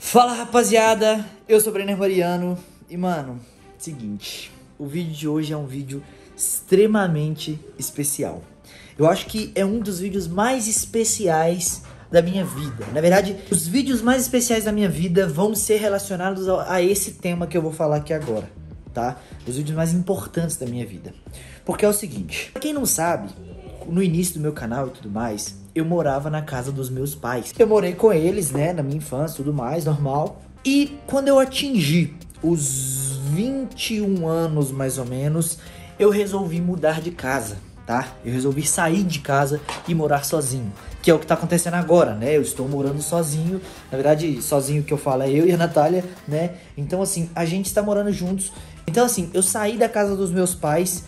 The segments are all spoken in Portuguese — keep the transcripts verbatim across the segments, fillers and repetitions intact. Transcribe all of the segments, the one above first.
Fala, rapaziada, eu sou o Brenner Mariano e, mano, seguinte, o vídeo de hoje é um vídeo extremamente especial. Eu acho que é um dos vídeos mais especiais da minha vida. Na verdade, os vídeos mais especiais da minha vida vão ser relacionados a esse tema que eu vou falar aqui agora, tá? Os vídeos mais importantes da minha vida. Porque é o seguinte, pra quem não sabe, no início do meu canal e tudo mais, eu morava na casa dos meus pais. Eu morei com eles, né, na minha infância e tudo mais, normal. E quando eu atingi os vinte e um anos, mais ou menos, eu resolvi mudar de casa, tá? Eu resolvi sair de casa e morar sozinho. Que é o que tá acontecendo agora, né? Eu estou morando sozinho. Na verdade, sozinho que eu falo é eu e a Natália, né? Então, assim, a gente está morando juntos. Então, assim, eu saí da casa dos meus pais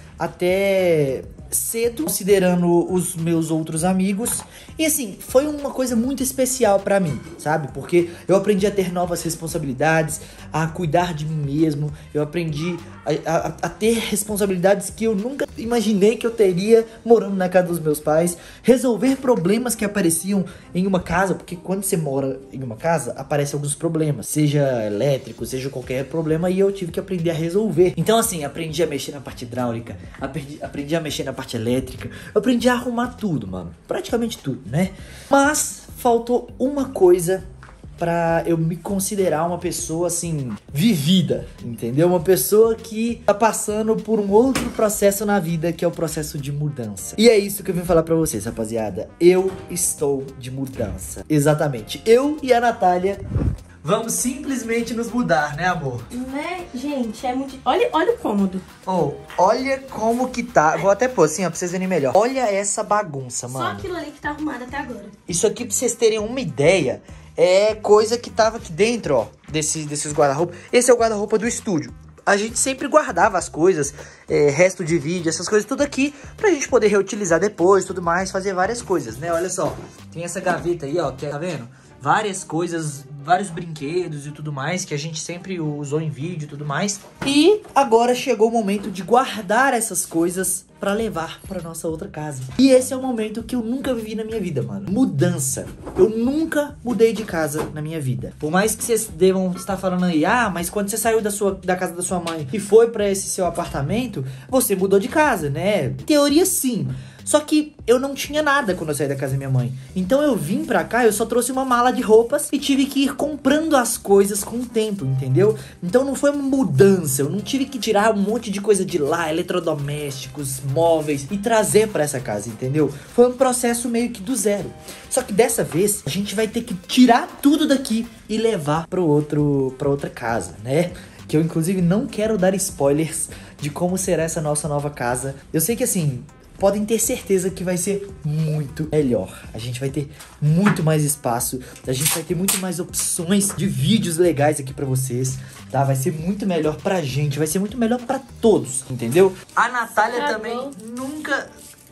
até cedo, considerando os meus outros amigos. E assim, foi uma coisa muito especial pra mim, sabe? Porque eu aprendi a ter novas responsabilidades, a cuidar de mim mesmo. Eu aprendi a, a, a ter responsabilidades que eu nunca imaginei que eu teria morando na casa dos meus pais. Resolver problemas que apareciam em uma casa, porque quando você mora em uma casa, aparecem alguns problemas, seja elétrico, seja qualquer problema, e eu tive que aprender a resolver. Então assim, aprendi a mexer na parte hidráulica, aprendi, aprendi a mexer na parte elétrica, eu aprendi a arrumar tudo, mano, praticamente tudo, né? Mas faltou uma coisa pra eu me considerar uma pessoa, assim, vivida, entendeu? Uma pessoa que tá passando por um outro processo na vida, que é o processo de mudança. E é isso que eu vim falar pra vocês, rapaziada. Eu estou de mudança. Exatamente. Eu e a Natália vamos simplesmente nos mudar, né, amor? Né, gente, é muito... Olha, olha o cômodo. Oh, olha como que tá. Vou até pôr assim, ó, pra vocês verem melhor. Olha essa bagunça, mano. Só aquilo ali que tá arrumado até agora. Isso aqui, pra vocês terem uma ideia, é coisa que tava aqui dentro, ó, desse, desses guarda-roupa. Esse é o guarda-roupa do estúdio. A gente sempre guardava as coisas, é, resto de vídeo, essas coisas tudo aqui, pra gente poder reutilizar depois, tudo mais, fazer várias coisas, né? Olha só, tem essa gaveta aí, ó, que tá vendo? Várias coisas, vários brinquedos e tudo mais que a gente sempre usou em vídeo e tudo mais. E agora chegou o momento de guardar essas coisas pra levar pra nossa outra casa. E esse é o momento que eu nunca vivi na minha vida, mano. Mudança. Eu nunca mudei de casa na minha vida. Por mais que vocês devam estar falando aí, ah, mas quando você saiu da, sua, da casa da sua mãe e foi pra esse seu apartamento, você mudou de casa, né? Teoria sim. Só que eu não tinha nada quando eu saí da casa da minha mãe. Então eu vim pra cá, eu só trouxe uma mala de roupas e tive que ir comprando as coisas com o tempo, entendeu? Então não foi uma mudança, eu não tive que tirar um monte de coisa de lá, eletrodomésticos, móveis, e trazer pra essa casa, entendeu? Foi um processo meio que do zero. Só que dessa vez, a gente vai ter que tirar tudo daqui e levar pro outro, pra outra casa, né? Que eu inclusive não quero dar spoilers de como será essa nossa nova casa. Eu sei que assim... podem ter certeza que vai ser muito melhor. A gente vai ter muito mais espaço. A gente vai ter muito mais opções de vídeos legais aqui pra vocês, tá? Vai ser muito melhor pra gente. Vai ser muito melhor pra todos, entendeu? A Natália Estragou. também nunca...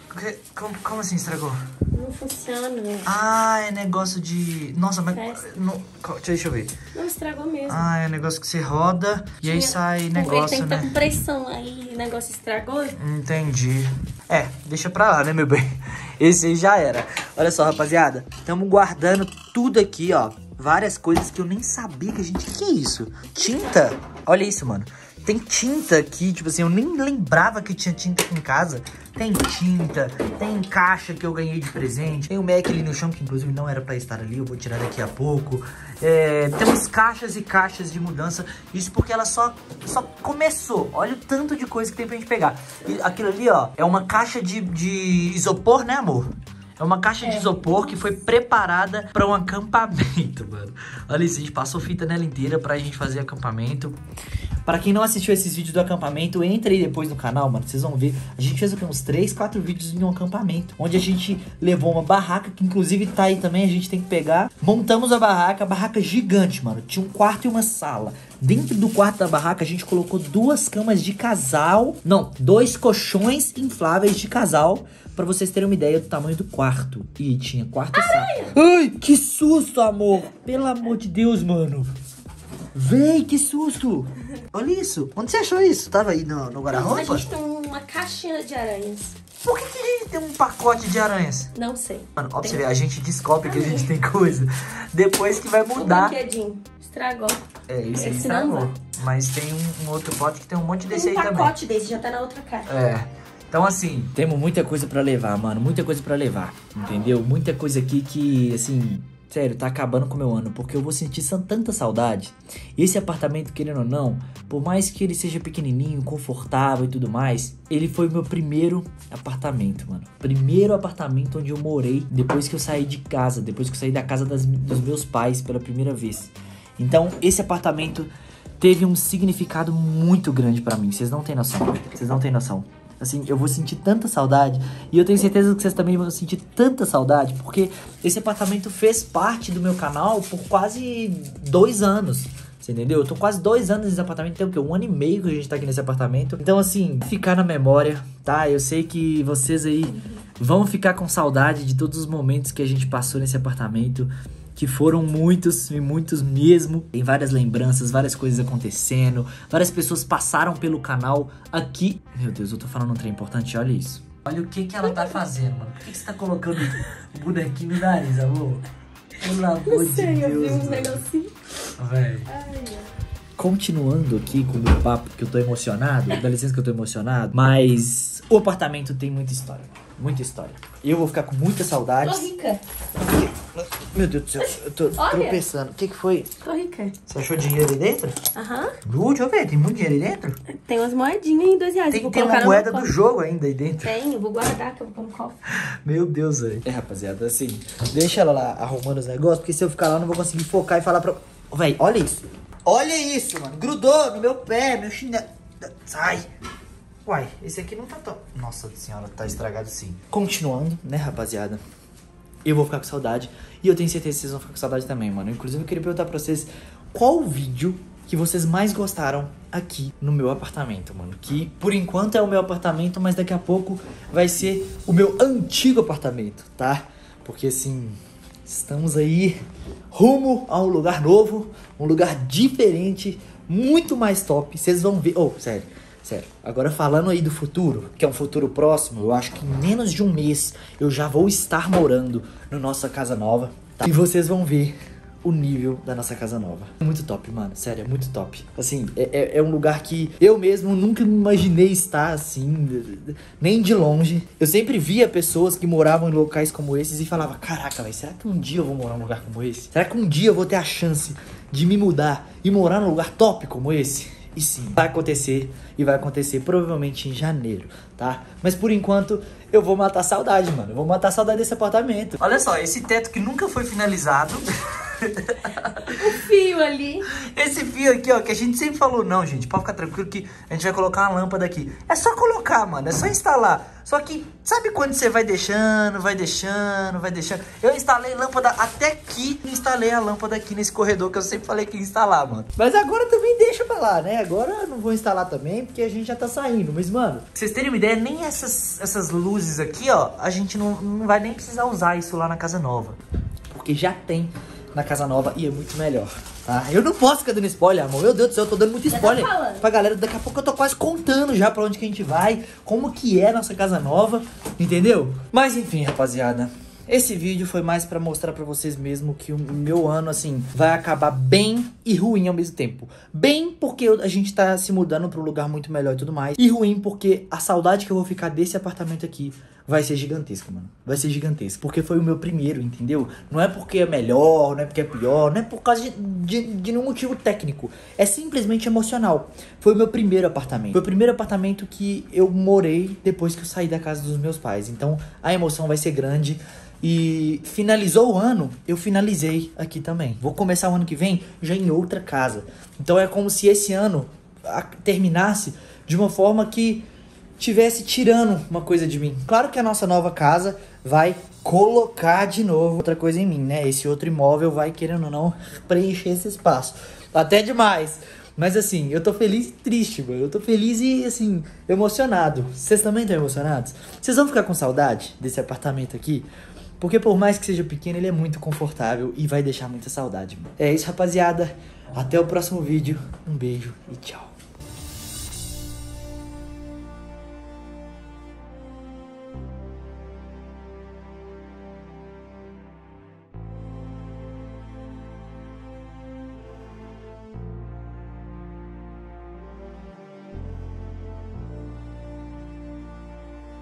Como, como assim estragou? Não funciona. Ah, é negócio de... Nossa, mas... Não... Deixa eu ver. Não, estragou mesmo. Ah, é negócio que você roda e aí sai Porque negócio, tem que né? estar com pressão aí, o negócio estragou. Entendi. É, deixa pra lá, né, meu bem? Esse aí já era. Olha só, rapaziada. Estamos guardando tudo aqui, ó. Várias coisas que eu nem sabia que a gente... Que é isso? Tinta? Olha isso, mano. Tem tinta aqui, tipo assim, eu nem lembrava que tinha tinta aqui em casa. Tem tinta, tem caixa que eu ganhei de presente. Tem o Mac ali no chão, que inclusive não era pra estar ali, eu vou tirar daqui a pouco. É, temos caixas e caixas de mudança. Isso porque ela só, só começou. Olha o tanto de coisa que tem pra gente pegar. E aquilo ali, ó, é uma caixa de, de isopor, né, amor? É uma caixa de isopor que foi preparada para um acampamento, mano. Olha isso, a gente passou fita nela inteira pra gente fazer acampamento. Para quem não assistiu esses vídeos do acampamento, entre aí depois no canal, mano. Vocês vão ver. A gente fez aqui uns três, quatro vídeos em um acampamento. Onde a gente levou uma barraca, que inclusive tá aí também, a gente tem que pegar. Montamos a barraca, a barraca gigante, mano. Tinha um quarto e uma sala. Dentro do quarto da barraca, a gente colocou duas camas de casal. Não, dois colchões infláveis de casal. Pra vocês terem uma ideia do tamanho do quarto. E tinha quarto e sala. Ai, que susto, amor. Pelo amor de Deus, mano. Véi, que susto. Olha isso. Onde você achou isso? Tava aí no, no guarda-roupa? A gente tem uma caixinha de aranhas. Por que, que a gente tem um pacote de aranhas? Não sei. Mano, ó, pra Tem. você ver, a gente descobre que a gente tem coisa depois que vai O mudar. brinquedinho. estragou. É, esse aí Esse não estragou. vai. Mas tem um, um outro pote que tem um monte desse Tem um aí também. pacote desse, já tá na outra caixa. É. Então, assim, temos muita coisa pra levar, mano. Muita coisa pra levar, entendeu? Muita coisa aqui que, assim, sério, tá acabando com o meu ano. Porque eu vou sentir tanta saudade. Esse apartamento, querendo ou não, por mais que ele seja pequenininho, confortável e tudo mais, ele foi o meu primeiro apartamento, mano. Primeiro apartamento onde eu morei depois que eu saí de casa. Depois que eu saí da casa das, dos meus pais pela primeira vez. Então, esse apartamento teve um significado muito grande pra mim. Vocês não têm noção. Vocês não têm noção. Assim, eu vou sentir tanta saudade. E eu tenho certeza que vocês também vão sentir tanta saudade. Porque esse apartamento fez parte do meu canal por quase dois anos. Você entendeu? Eu tô quase dois anos nesse apartamento. Tem o quê? Um ano e meio que a gente tá aqui nesse apartamento. Então, assim, ficar na memória, tá? Eu sei que vocês aí vão ficar com saudade de todos os momentos que a gente passou nesse apartamento. Que foram muitos e muitos mesmo. Tem várias lembranças, várias coisas acontecendo. Várias pessoas passaram pelo canal aqui. Meu Deus, eu tô falando um trem importante, olha isso. Olha o que que ela tá fazendo, mano. Por que que você tá colocando o bonequinho no nariz, amor? Pelo amor de Sei, eu vi Deus. uns negocinhos. Véi. Continuando aqui com o meu papo, que eu tô emocionado. Dá licença que eu tô emocionado. Mas o apartamento tem muita história. Muita história. Eu vou ficar com muita saudade. Tô rica. Meu Deus do céu, eu tô Olha. tropeçando. O que que foi? Tô rica. Você achou dinheiro ali dentro? Aham. Uh, deixa eu ver, tem muito dinheiro ali dentro? Tem umas moedinhas em dois reais. Tem Vou que ter colocar uma no moeda meu do cofre. jogo ainda aí dentro. Tem, eu vou guardar que eu vou pôr no cofre. Meu Deus, velho. É, rapaziada, assim, deixa ela lá arrumando os negócios, porque se eu ficar lá eu não vou conseguir focar e falar pra... Ô, véi, olha isso. Olha isso, mano. Grudou no meu pé, meu chinelo. Sai. Uai, esse aqui não tá tão... Nossa senhora, tá estragado sim. Continuando, né, rapaziada? Eu vou ficar com saudade. E eu tenho certeza que vocês vão ficar com saudade também, mano. Inclusive, eu queria perguntar pra vocês qual o vídeo que vocês mais gostaram aqui no meu apartamento, mano. Que, por enquanto, é o meu apartamento, mas daqui a pouco vai ser o meu antigo apartamento, tá? Porque, assim, estamos aí rumo a um lugar novo, um lugar diferente, muito mais top. Vocês vão ver... Oh, sério. Sério, agora falando aí do futuro, que é um futuro próximo, eu acho que em menos de um mês eu já vou estar morando na nossa casa nova, tá? E vocês vão ver o nível da nossa casa nova. É muito top, mano, sério, é muito top. Assim, é, é, é um lugar que eu mesmo nunca me imaginei estar assim, nem de longe. Eu sempre via pessoas que moravam em locais como esses e falava, caraca, velho, será que um dia eu vou morar num lugar como esse? Será que um dia eu vou ter a chance de me mudar e morar num lugar top como esse? E sim, vai acontecer, e vai acontecer provavelmente em janeiro, tá? Mas por enquanto, eu vou matar a saudade, mano. Eu vou matar a saudade desse apartamento. Olha só, esse teto que nunca foi finalizado. O fio ali. Esse fio aqui, ó, que a gente sempre falou, não, gente, pode ficar tranquilo que a gente vai colocar uma lâmpada aqui. É só colocar, mano, é só instalar. Só que, sabe quando você vai deixando, vai deixando, vai deixando? Eu instalei lâmpada até aqui, instalei a lâmpada aqui nesse corredor que eu sempre falei que ia instalar, mano. Mas agora também deixa pra lá, né? Agora eu não vou instalar também, porque a gente já tá saindo. Mas, mano, pra vocês terem uma ideia, nem essas, essas luzes aqui, ó, a gente não, não vai nem precisar usar isso lá na casa nova. Porque já tem na casa nova e é muito melhor, tá? Eu não posso ficar dando spoiler, amor. Meu Deus do céu, eu tô dando muito spoiler tá pra galera. Daqui a pouco eu tô quase contando já pra onde que a gente vai, como que é a nossa casa nova, entendeu? Mas enfim, rapaziada, esse vídeo foi mais pra mostrar pra vocês mesmo que o meu ano, assim, vai acabar bem e ruim ao mesmo tempo. Bem porque a gente tá se mudando pra um lugar muito melhor e tudo mais. E ruim porque a saudade que eu vou ficar desse apartamento aqui vai ser gigantesca, mano. Vai ser gigantesca. Porque foi o meu primeiro, entendeu? Não é porque é melhor, não é porque é pior, não é por causa de, de, de nenhum motivo técnico. É simplesmente emocional. Foi o meu primeiro apartamento. Foi o primeiro apartamento que eu morei depois que eu saí da casa dos meus pais. Então, a emoção vai ser grande. E finalizou o ano, eu finalizei aqui também. Vou começar o ano que vem já em outra casa. Então é como se esse ano terminasse de uma forma que tivesse tirando uma coisa de mim. Claro que a nossa nova casa vai colocar de novo outra coisa em mim, né? Esse outro imóvel vai, querendo ou não, preencher esse espaço. Até demais. Mas assim, eu tô feliz e triste, mano. Eu tô feliz e, assim, emocionado. Vocês também estão emocionados? Vocês vão ficar com saudade desse apartamento aqui? Porque por mais que seja pequeno, ele é muito confortável e vai deixar muita saudade, mano. É isso, rapaziada. Até o próximo vídeo. Um beijo e tchau.